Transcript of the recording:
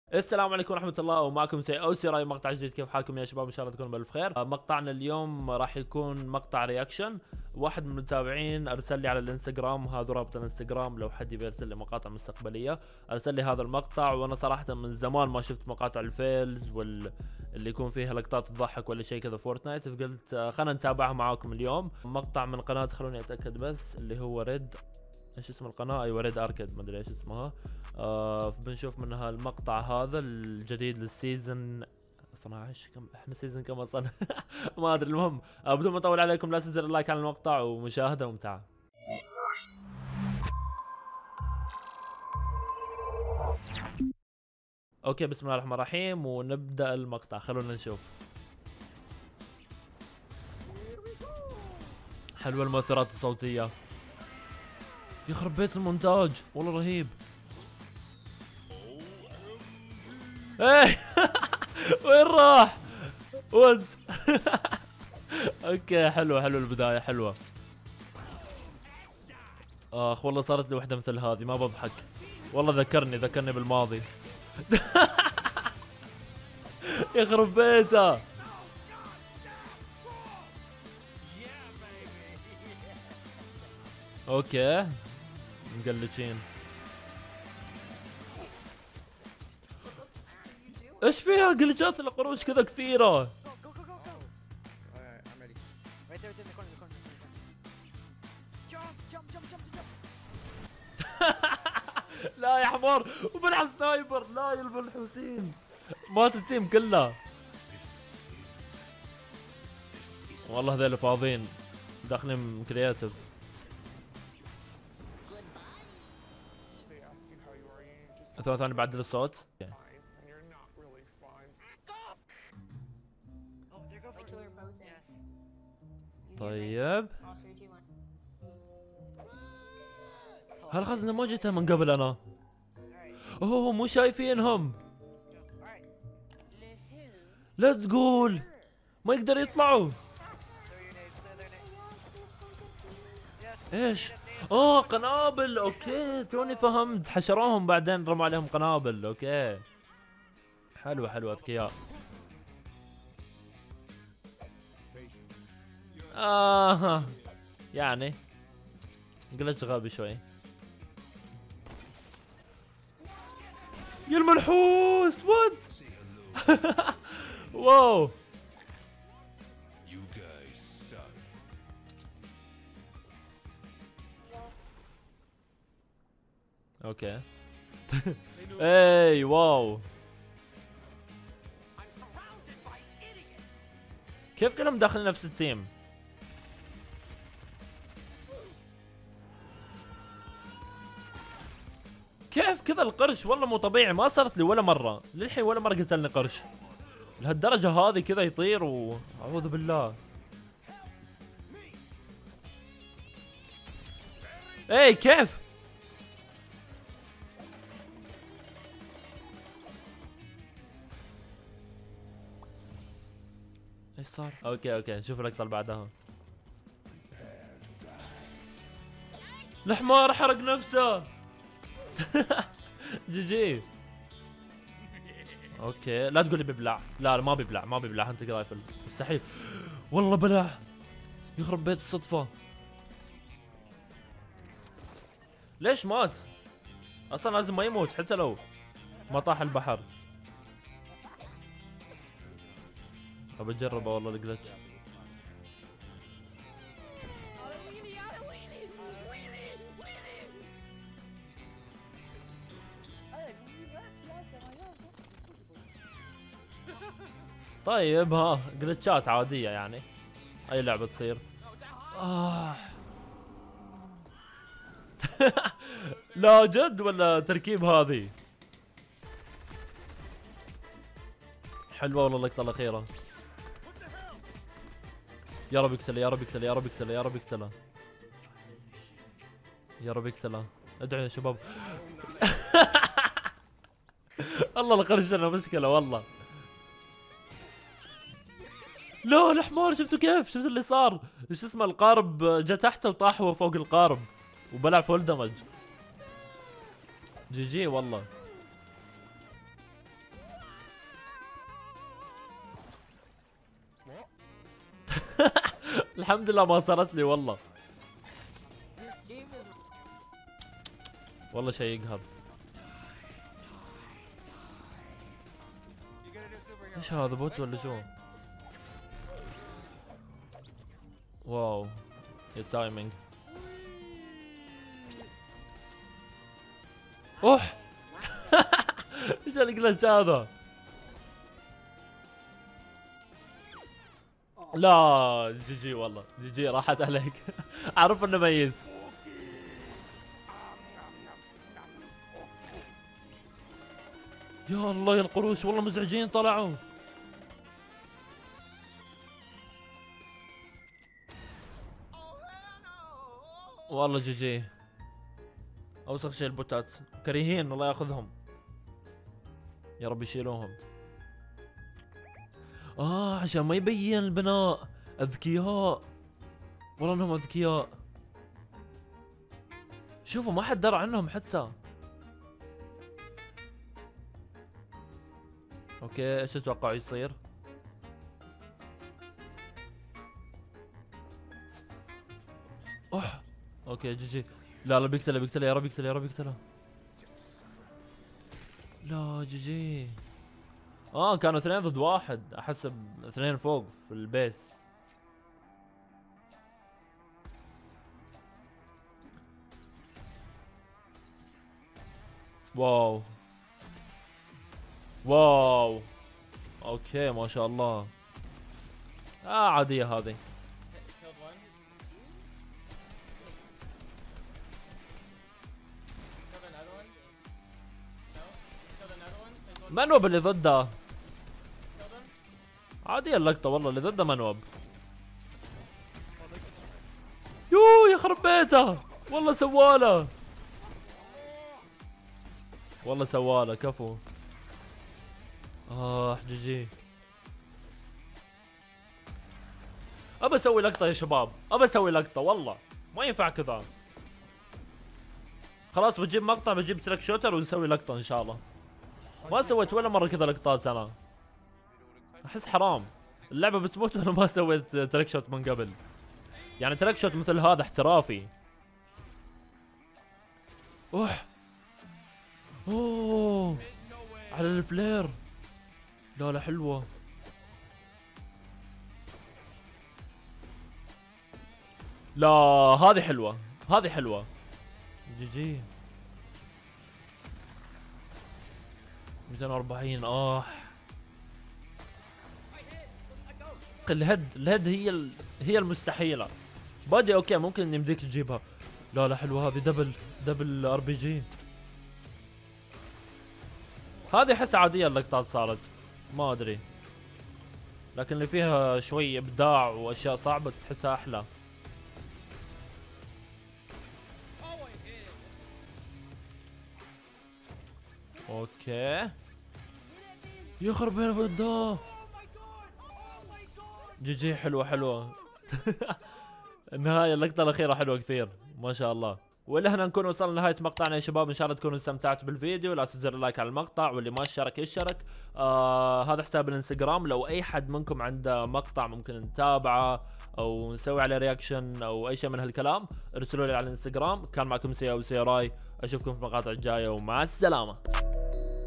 السلام عليكم ورحمة الله ومعكم سي او سي راي مقطع جديد. كيف حالكم يا شباب؟ ان شاء الله تكونوا بألف خير. مقطعنا اليوم راح يكون مقطع رياكشن. واحد من المتابعين ارسل لي على الانستغرام، هذا رابط الانستغرام لو حد يبي يرسل لي مقاطع مستقبلية. ارسل لي هذا المقطع وانا صراحة من زمان ما شفت مقاطع الفيلز اللي يكون فيها لقطات تضحك ولا شيء كذا فورتنايت، فقلت خلنا نتابعها معاكم اليوم. مقطع من قناة، خلوني اتاكد بس، اللي هو ريد، ايش اسم القناة؟ ايوه ريد اركيد، ما ادري ايش اسمها. بنشوف منها المقطع هذا الجديد للسيزون 12. كم احنا سيزون كم اصلا؟ ما ادري. المهم بدون ما اطول عليكم، لا تنسوا اللايك على المقطع ومشاهدة ممتعة. اوكي، بسم الله الرحمن الرحيم ونبدأ المقطع. خلونا نشوف. حلوة المؤثرات الصوتية، يخرب بيت المونتاج والله رهيب. ايه وين راح؟ ود اوكي، حلوه البدايه حلوه. اخ والله صارت لي وحده مثل هذه، ما بضحك والله، ذكرني بالماضي. يخرب بيته. اوكي مقلشين. ايش فيها قلجات القروش كذا كثيره؟ Alright, I'm ready. Right there, in the corner. Jump. لا يا حمار، وبلع سنايبر، لا يا الحوسين، مات التيم كله. والله هذول فاضيين داخلين كرياتيف. They ask you how you are, you just ثاني بعدل الصوت. fine, and you're not really fine. Oh, there go for killer pose. Yes. طيب All 3, 2, 1. هل اخذنا ما جيتها من قبل انا؟ Alright. اوه مو شايفينهم. Alright. لا تقول ما يقدر يطلعوا. Throw your nades. Throw their nades. Yes. ايش؟ قنابل. اوكي توني فهمت، حشروهم بعدين رموا عليهم قنابل. اوكي حلوة اذكياء. يعني قلت غبي شوي. يا المنحوس وات. واو اوكي. اي واو، كيف كلهم داخلين نفس التيم؟ كيف كذا القرش؟ والله مو طبيعي، ما صارت لي ولا مرة للحين، ولا مرة قتلني قرش لهالدرجة هذه كذا يطير، واعوذ بالله. اي كيف؟ ايش صار؟ اوكي نشوف اللقطة اللي بعدها. الحمار حرق نفسه. جي. اوكي لا تقولي بيبلع، لا ما بيبلع هانتر رايفل مستحيل. والله بلع، يخرب بيت الصدفة. ليش مات؟ اصلا لازم ما يموت حتى لو ما طاح البحر. ابى اجربه والله الجلتش. طيب جلتشات عادية يعني، اي لعبة تصير. لا جد ولا تركيب هذه؟ حلوة والله اللقطة الأخيرة. يا رب يقتله. ادعوا يا شباب. والله القرش انا مشكلة والله. لا الحمار شفتوا كيف؟ شفت اللي صار؟ ايش اسمه؟ القارب جا تحته وطاح هو فوق القارب وبلع فول دمج. جي والله. الحمد لله ما صارت لي والله. والله شيء يقهر. ايش هذا بوت ولا شو؟ واو يا تايمينج. اوه ايش الجلتش هذا؟ لا جي جي والله جي جي راحت عليك. اعرف انه ميت. يا الله يا القروش والله مزعجين طلعوا. والله جي جي. اوسخ شيء البوتات كريهين الله ياخذهم. يا رب يشيلوهم. عشان ما يبين البناء. اذكياء والله انهم اذكياء. شوفوا ما حد درى عنهم حتى. اوكي ايش تتوقعوا يصير؟ اوه اوكي جي جي. لا بيقتله بيقتله يا رب يقتله يا رب يقتله. لا جي جي. كانوا 2 ضد 1 احسب 2 فوق في البيس. واو واو. اوكي ما شاء الله. عادية هذه. منوب اللي ضده. عادية اللقطة والله اللي ضده منوب. يوه يخرب بيته والله سواله. والله سواله كفو. جي جي. ابى اسوي لقطة يا شباب. ابى اسوي لقطة والله ما ينفع كذا. خلاص بجيب مقطع بجيب ترك شوتر ونسوي لقطة ان شاء الله. ما سويت ولا مرة كذا لقطات انا. احس حرام. اللعبة بتموت وانا ما سويت ترك شوت من قبل. يعني ترك شوت مثل هذا احترافي. اوه على الفلير. لا حلوة. لا هذه حلوة هذه حلوة. جي جي 240. الهيد هي المستحيلة. بادي اوكي ممكن يمديك تجيبها. لا حلوة هذه دبل ار بي جي. هذه احس عادية اللقطات صارت ما ادري. لكن اللي فيها شوي ابداع واشياء صعبة تحسها احلى. اوكي يخرب بين فدا. جي جي حلوة. النهاية اللقطة الأخيرة حلوة كثير ما شاء الله. والى هنا نكون وصلنا لنهاية مقطعنا يا شباب. ان شاء الله تكونوا استمتعتوا بالفيديو. لا تنسوا اللايك على المقطع واللي ما اشترك يشترك. هذا حساب الانستغرام. لو اي حد منكم عنده مقطع ممكن نتابعه او نسوي عليه رياكشن او اي شيء من هالكلام ارسلوا لي على الانستغرام. كان معكم سيا وسيراي. اشوفكم في المقاطع الجاية ومع السلامة.